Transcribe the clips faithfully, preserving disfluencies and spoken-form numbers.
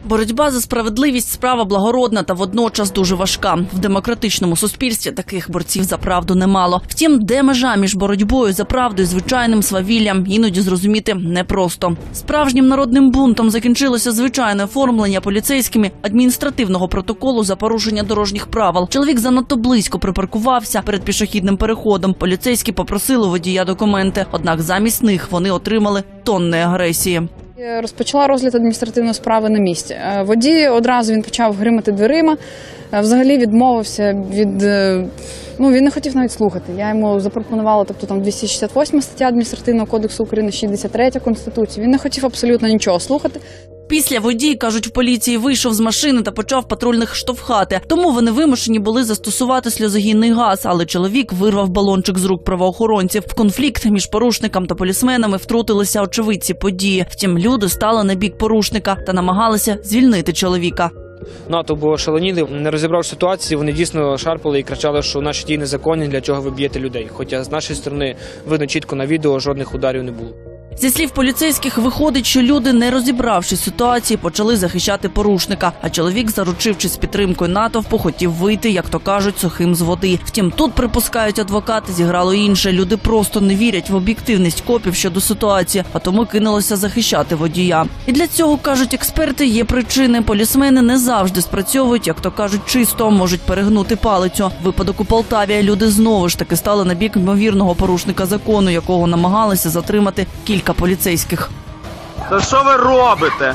Боротьба за справедливість – справа благородна та водночас дуже важка. В демократичному суспільстві таких борців за правду немало. Втім, де межа між боротьбою за правду і звичайним свавіллям, іноді зрозуміти непросто. Справжнім народним бунтом закінчилося звичайне оформлення поліцейськими адміністративного протоколу за порушення дорожніх правил. Чоловік занадто близько припаркувався перед пішохідним переходом. Поліцейські попросили у водія документи, однак замість них вони отримали тонни агресії. Розпочала розгляд адміністративної справи на місці. Водій одразу він почав гримати дверима, взагалі відмовився від, ну він не хотів навіть слухати. Я йому запропонувала, тобто там двісті шістдесят восьма стаття Адміністративного кодексу України, шістдесят третя Конституції. Він не хотів абсолютно нічого слухати. Після водій, кажуть в поліції, вийшов з машини та почав патрульних штовхати. Тому вони вимушені були застосувати сльозогінний газ, але чоловік вирвав балончик з рук правоохоронців. В конфлікт між порушником та полісменами втрутилися очевидці події. Втім, люди стали на бік порушника та намагалися звільнити чоловіка. НАТО було шаленіли, не розібрав ситуацію, вони дійсно шарпали і кричали, що наші дії незаконні, для чого ви б'єте людей. Хоча з нашої сторони видно чітко на відео, жодних ударів не було. Зі слів поліцейських, виходить, що люди, не розібравшись ситуації, почали захищати порушника. А чоловік, заручившись підтримкою натовпу, хотів вийти, як то кажуть, сухим з води. Втім, тут, припускають адвокати, зіграло інше. Люди просто не вірять в об'єктивність копів щодо ситуації, а тому кинулося захищати водія. І для цього, кажуть експерти, є причини. Полісмени не завжди спрацьовують, як то кажуть, чисто, можуть перегнути палицю. Випадок у Полтаві. Люди знову ж таки стали на бік ймовірного порушника закону, якого намагалися затримати кілька поліцейських. Та що ви робите?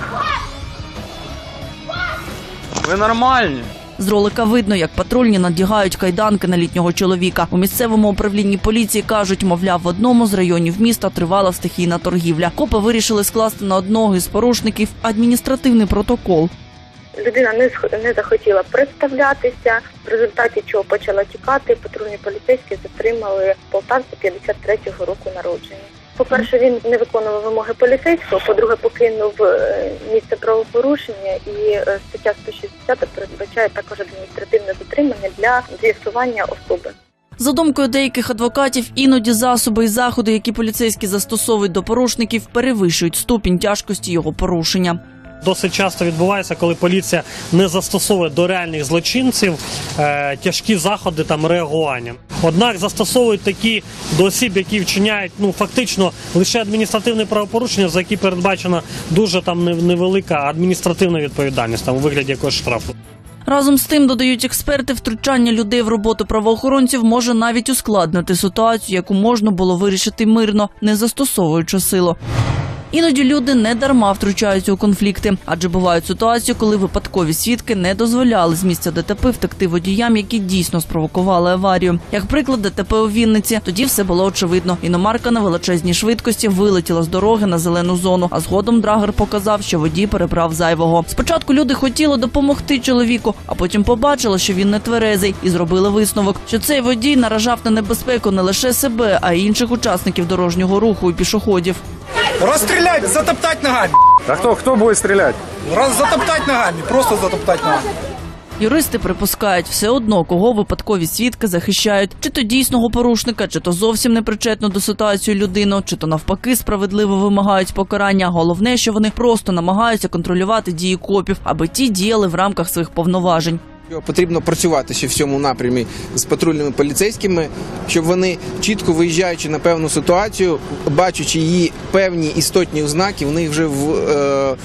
Ви нормальні? З ролика видно, як патрульні надягають кайданки на літнього чоловіка. У місцевому управлінні поліції кажуть, мовляв, в одному з районів міста тривала стихійна торгівля. Копи вирішили скласти на одного із порушників адміністративний протокол. Людина не, не захотіла представлятися, в результаті чого почала тікати. Патрульні поліцейські затримали полтавця п'ятдесят третього року народження. По-перше, він не виконував вимоги поліцейського, по-друге, покинув місце правопорушення, і стаття сто шістдесят передбачає також адміністративне затримання для з'ясування особи. За думкою деяких адвокатів, іноді засоби і заходи, які поліцейські застосовують до порушників, перевищують ступінь тяжкості його порушення. Досить часто відбувається, коли поліція не застосовує до реальних злочинців е, тяжкі заходи там реагування. Однак застосовують такі до осіб, які вчиняють ну фактично лише адміністративне правопорушення, за які передбачена дуже там невелика адміністративна відповідальність там у вигляді якогось штрафу. Разом з тим, додають експерти, втручання людей в роботу правоохоронців може навіть ускладнити ситуацію, яку можна було вирішити мирно, не застосовуючи силу. Іноді люди не дарма втручаються у конфлікти, адже бувають ситуації, коли випадкові свідки не дозволяли з місця ДТП втекти водіям, які дійсно спровокували аварію. Як приклад, ДТП у Вінниці. Тоді все було очевидно. Іномарка на величезній швидкості вилетіла з дороги на зелену зону, а згодом драгер показав, що водій перебрав зайвого. Спочатку люди хотіли допомогти чоловіку, а потім побачили, що він не тверезий, і зробили висновок, що цей водій наражав на небезпеку не лише себе, а й інших учасників дорожнього руху і пішоходів. Расстрелять, затоптать ногами. А кто, кто будет стрелять? Раз затоптать ногами, просто затоптать ногами. Юристи припускають, все одно, кого випадкові свідки захищають. Чи то дійсного порушника, чи то зовсім непричетну до ситуації людину, чи то навпаки справедливо вимагають покарання. Головне, що вони просто намагаються контролювати дії копів, аби ті діяли в рамках своїх повноважень. Потрібно працювати ще в цьому напрямі з патрульними поліцейськими, щоб вони, чітко виїжджаючи на певну ситуацію, бачачи її певні істотні ознаки, в них вже в, е,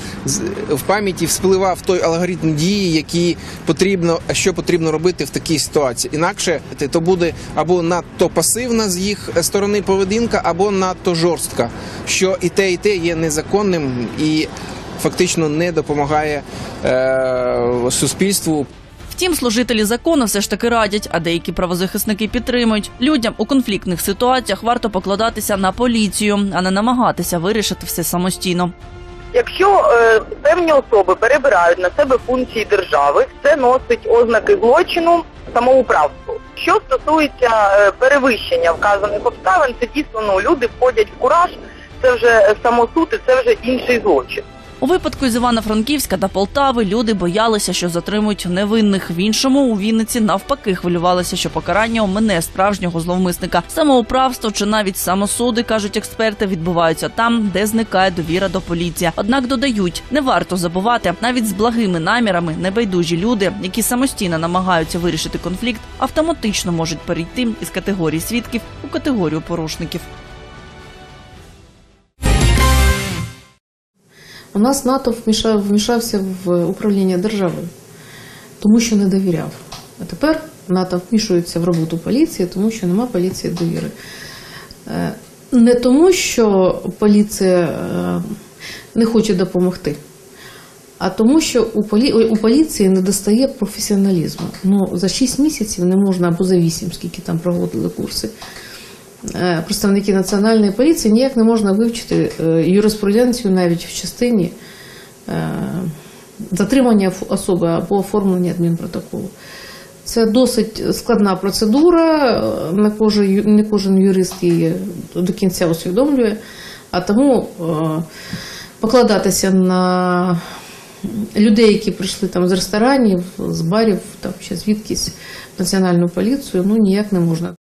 в пам'яті вспливав той алгоритм дії, який потрібно, що потрібно робити в такій ситуації. Інакше то буде або надто пасивна з їх сторони поведінка, або надто жорстка, що і те, і те є незаконним і фактично не допомагає е, суспільству. Втім, служителі закону все ж таки радять, а деякі правозахисники підтримують. Людям у конфліктних ситуаціях варто покладатися на поліцію, а не намагатися вирішити все самостійно. Якщо е, певні особи перебирають на себе функції держави, це носить ознаки злочину самоуправства. Що стосується е, перевищення вказаних обставин, це дійсно ну, люди входять в кураж, це вже самосуд і це вже інший злочин. У випадку із Івано-Франківська та Полтави люди боялися, що затримують невинних. В іншому, у Вінниці, навпаки, хвилювалися, що покарання омине справжнього зловмисника. Самоуправство чи навіть самосуди, кажуть експерти, відбуваються там, де зникає довіра до поліції. Однак додають, не варто забувати, навіть з благими намірами небайдужі люди, які самостійно намагаються вирішити конфлікт, автоматично можуть перейти із категорії свідків у категорію порушників. У нас НАТО вмішав, вмішався в управління державою, тому що не довіряв. А тепер НАТО вмішується в роботу поліції, тому що нема поліції довіри. Не тому, що поліція не хоче допомогти, а тому, що у, полі... у поліції не достає професіоналізму. Ну, за шість місяців не можна, або за вісім, скільки там проводили курси, представники Національної поліції, ніяк не можна вивчити юриспруденцію навіть в частині затримання особи або оформлення адмінпротоколу. Це досить складна процедура, не кожен, не кожен юрист її до кінця усвідомлює, а тому покладатися на людей, які прийшли там з ресторанів, з барів, там, чи звідкись в Національну поліцію, ну ніяк не можна.